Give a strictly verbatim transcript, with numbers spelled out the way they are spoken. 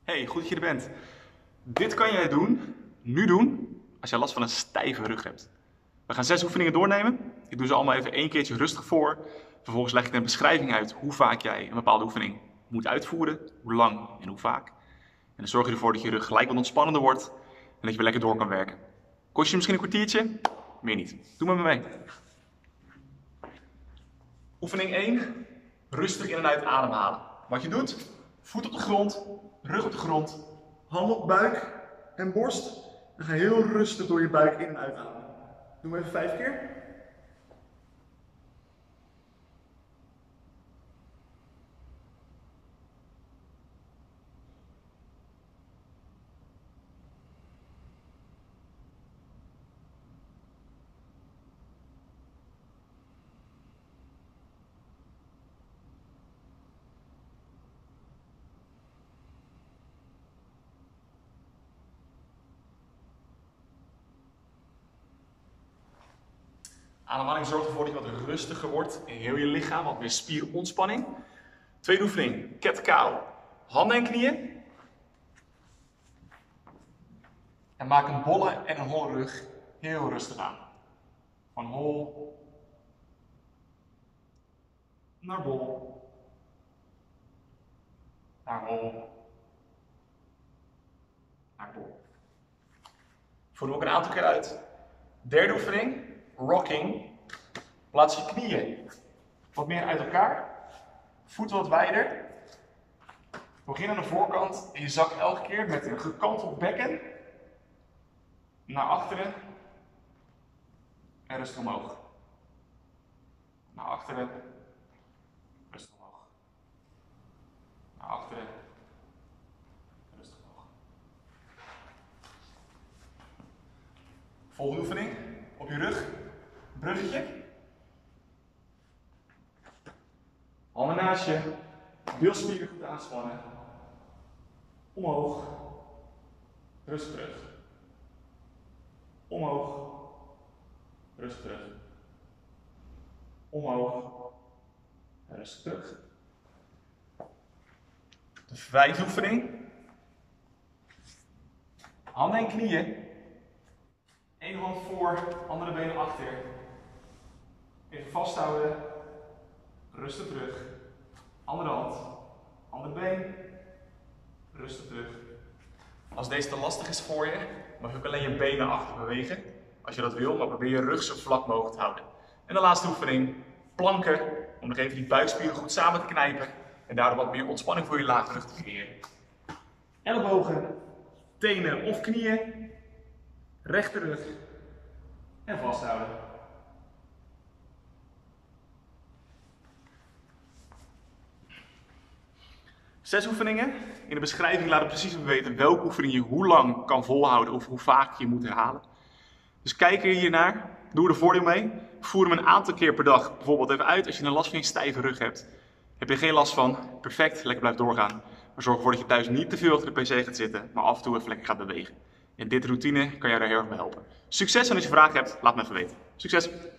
Hey, goed dat je er bent. Dit kan jij doen, nu doen, als je last van een stijve rug hebt. We gaan zes oefeningen doornemen. Ik doe ze allemaal even één keertje rustig voor. Vervolgens leg ik een beschrijving uit hoe vaak jij een bepaalde oefening moet uitvoeren, hoe lang en hoe vaak. En dan zorg je ervoor dat je rug gelijk wat ontspannender wordt en dat je weer lekker door kan werken. Kost je misschien een kwartiertje? Meer niet. Doe maar mee. Oefening één. Rustig in en uit ademhalen. Wat je doet, voet op de grond, rug op de grond, handen op buik en borst. Dan ga je heel rustig door je buik in en uit ademen. Doen we even vijf keer. Ademhaling zorgt ervoor dat je wat rustiger wordt in heel je lichaam, wat meer spierontspanning. Tweede oefening, cat cow. Handen en knieën. En maak een bolle en een holle rug heel rustig aan. Van hol naar bol. Naar hol. Naar bol. Voer hem ook een aantal keer uit. Derde oefening. Rocking. Plaats je knieën wat meer uit elkaar. Voeten wat wijder. Begin aan de voorkant en je zak elke keer met een gekanteld bekken naar achteren en rustig omhoog. Naar achteren, rustig omhoog. Naar achteren, rustig omhoog. Volgende oefening. Op je rug. Bruggetje. Handen naast je. Bilspieren goed aanspannen. Omhoog. Rust terug. Omhoog. Rust terug. Omhoog. Rust terug. De vijfde oefening. Handen en knieën. Eén hand voor, andere benen achter. Even vasthouden. Rustig terug. Andere hand. Andere been. Rustig terug. Als deze te lastig is voor je, mag je ook alleen je benen achter bewegen. Als je dat wil, maar probeer je rug zo vlak mogelijk te houden. En de laatste oefening. Planken. Om nog even die buikspieren goed samen te knijpen. En daardoor wat meer ontspanning voor je lage rug te creëren. Ellebogen. Tenen of knieën. Rechte rug en vasthouden. Zes oefeningen. In de beschrijving laat ik precies weten welke oefening je hoe lang kan volhouden of hoe vaak je moet herhalen. Dus kijk er hiernaar. Doe er voordeel mee. Voer hem een aantal keer per dag bijvoorbeeld even uit als je een last van je stijve rug hebt. Heb je geen last van? Perfect, lekker blijf doorgaan. Maar zorg ervoor dat je thuis niet te veel achter de pc gaat zitten, maar af en toe even lekker gaat bewegen. En dit routine kan jou daar heel erg bij helpen. Succes en als je vragen hebt, laat me even weten. Succes!